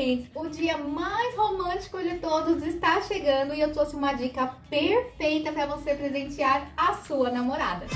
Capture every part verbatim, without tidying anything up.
presentes. O dia mais romântico de todos está chegando e eu trouxe uma dica perfeita para você presentear a sua namorada.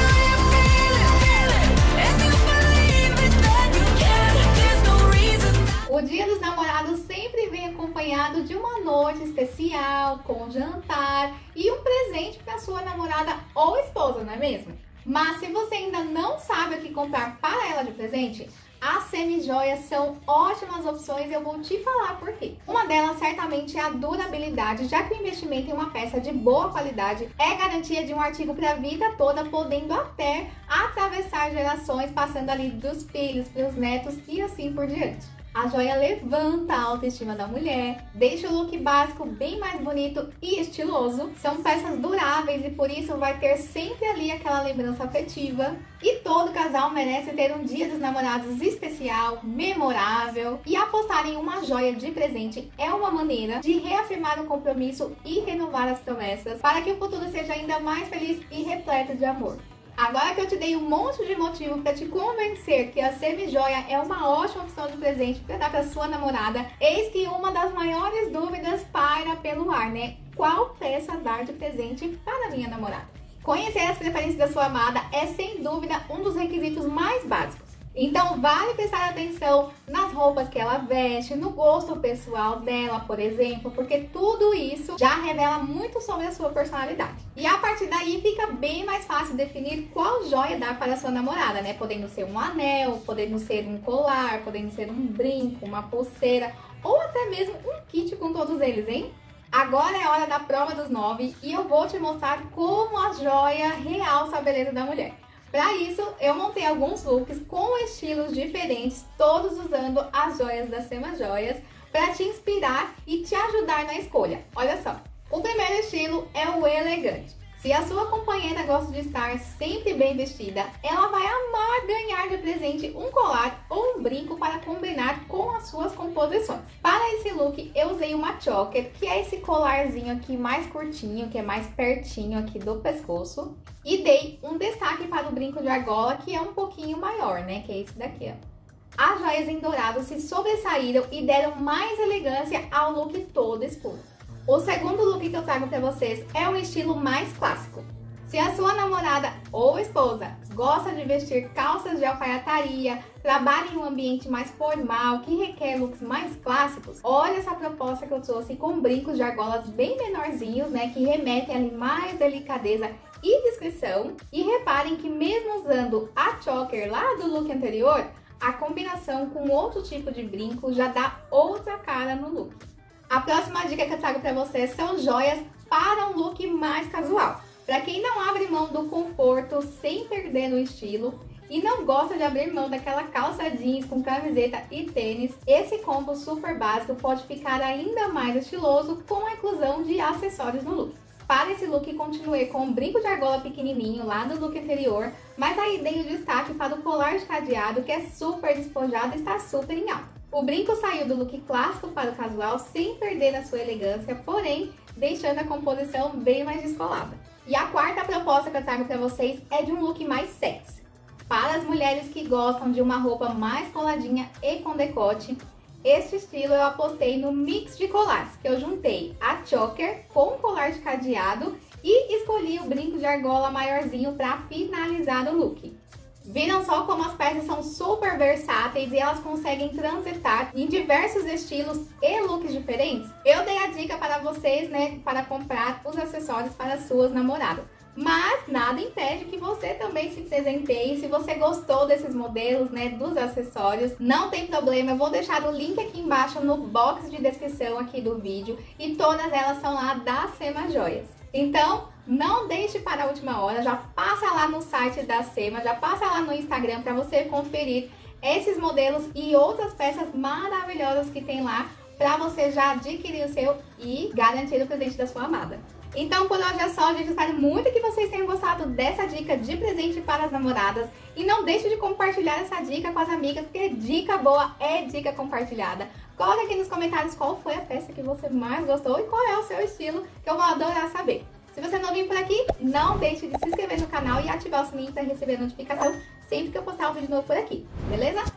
O Dia dos Namorados sempre vem acompanhado de uma noite especial, com jantar e um presente para sua namorada ou esposa, não é mesmo? Mas se você ainda não sabe o que comprar para ela de presente, as semi-joias são ótimas opções e eu vou te falar por quê. Uma delas certamente é a durabilidade, já que o investimento em uma peça de boa qualidade é garantia de um artigo para a vida toda, podendo até atravessar gerações, passando ali dos filhos para os netos e assim por diante. A joia levanta a autoestima da mulher, deixa o look básico bem mais bonito e estiloso. São peças duráveis e por isso vai ter sempre ali aquela lembrança afetiva. E todo casal merece ter um Dia dos Namorados especial, memorável. E apostar em uma joia de presente é uma maneira de reafirmar o compromisso e renovar as promessas para que o futuro seja ainda mais feliz e repleto de amor. Agora que eu te dei um monte de motivo para te convencer que a semi-joia é uma ótima opção de presente para dar para sua namorada, eis que uma das maiores dúvidas paira pelo ar, né? Qual peça dar de presente para minha namorada? Conhecer as preferências da sua amada é sem dúvida um dos requisitos mais básicos. Então vale prestar atenção nas roupas que ela veste, no gosto pessoal dela, por exemplo, porque tudo isso já revela muito sobre a sua personalidade. E a partir daí fica bem mais fácil definir qual joia dar para a sua namorada, né? Podendo ser um anel, podendo ser um colar, podendo ser um brinco, uma pulseira ou até mesmo um kit com todos eles, hein? Agora é hora da prova dos nove e eu vou te mostrar como a joia realça a beleza da mulher. Para isso, eu montei alguns looks com estilos diferentes, todos usando as joias da Semi-Joias, para te inspirar e te ajudar na escolha. Olha só, o primeiro estilo é o elegante. Se a sua companheira gosta de estar sempre bem vestida, ela vai amar ganhar de presente um colar ou um brinco para combinar com as suas composições. Para esse look, eu usei uma choker, que é esse colarzinho aqui mais curtinho, que é mais pertinho aqui do pescoço. E dei um destaque para o brinco de argola, que é um pouquinho maior, né? Que é esse daqui, ó. As joias em dourado se sobressaíram e deram mais elegância ao look todo escuro. O segundo look que eu trago para vocês é um estilo mais clássico. Se a sua namorada ou esposa gosta de vestir calças de alfaiataria, trabalha em um ambiente mais formal, que requer looks mais clássicos, olha essa proposta que eu trouxe com brincos de argolas bem menorzinhos, né, que remetem ali mais delicadeza e discrição. E reparem que mesmo usando a choker lá do look anterior, a combinação com outro tipo de brinco já dá outra cara no look. A próxima dica que eu trago para vocês são joias para um look mais casual. Para quem não abre mão do conforto sem perder no estilo e não gosta de abrir mão daquela calça jeans com camiseta e tênis, esse combo super básico pode ficar ainda mais estiloso com a inclusão de acessórios no look. Para esse look, continuei com um brinco de argola pequenininho lá no look anterior, mas aí dei o destaque para o colar de cadeado, que é super despojado e está super em alta. O brinco saiu do look clássico para o casual sem perder a sua elegância, porém deixando a composição bem mais descolada. E a quarta proposta que eu trago para vocês é de um look mais sexy. Para as mulheres que gostam de uma roupa mais coladinha e com decote, este estilo eu apostei no mix de colares, que eu juntei a choker com o colar de cadeado e escolhi o brinco de argola maiorzinho para finalizar o look. Viram só como as peças são super versáteis e elas conseguem transitar em diversos estilos e looks diferentes? Eu dei a dica para vocês, né, para comprar os acessórios para suas namoradas. Mas nada impede que você também se presenteie. Se você gostou desses modelos, né, dos acessórios, não tem problema. Eu vou deixar o link aqui embaixo no box de descrição aqui do vídeo. E todas elas são lá da Semi-Joias. Então, não deixe para a última hora. Já passa lá no site da Sema, já passa lá no Instagram para você conferir esses modelos e outras peças maravilhosas que tem lá para você já adquirir o seu e garantir o presente da sua amada. Então por hoje é só, gente. Espero muito que vocês tenham gostado dessa dica de presente para as namoradas. E não deixe de compartilhar essa dica com as amigas, porque dica boa é dica compartilhada. Coloque aqui nos comentários qual foi a peça que você mais gostou e qual é o seu estilo, que eu vou adorar saber. Se você não vir por aqui, não deixe de se inscrever no canal e ativar o sininho para receber a notificação sempre que eu postar um vídeo novo por aqui, beleza?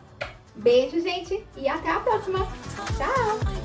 Beijo, gente, e até a próxima. Tchau!